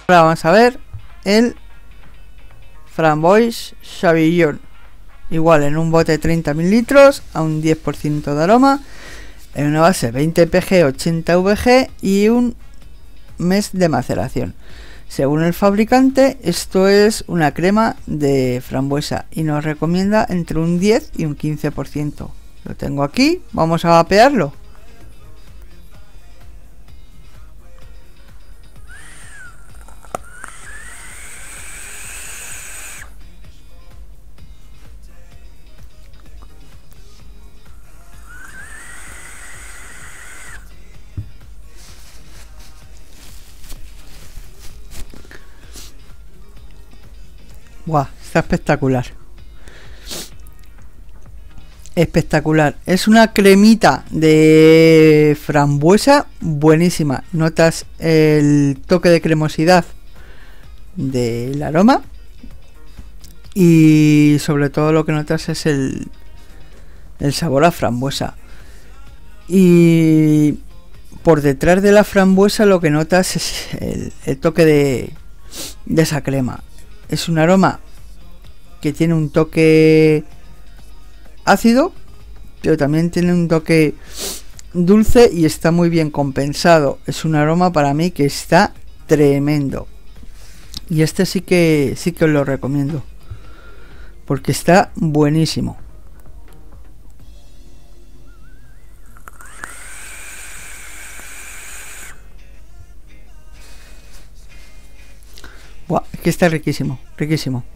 Ahora vamos a ver el Framboise Chavillon. Igual en un bote de 30 mililitros a un 10% de aroma, en una base 20 pg, 80 vg y un mes de maceración. Según el fabricante, esto es una crema de frambuesa y nos recomienda entre un 10 y un 15%. Lo tengo aquí, vamos a vapearlo. Buah, está espectacular. Espectacular. Es una cremita de frambuesa buenísima. Notas el toque de cremosidad del aroma. Y sobre todo lo que notas es el sabor a frambuesa. Y por detrás de la frambuesa lo que notas es el toque de esa crema. Es un aroma que tiene un toque ácido, pero también tiene un toque dulce y está muy bien compensado. Es un aroma para mí que está tremendo. Y este sí que os lo recomiendo, porque está buenísimo. Buah, es que está riquísimo, riquísimo.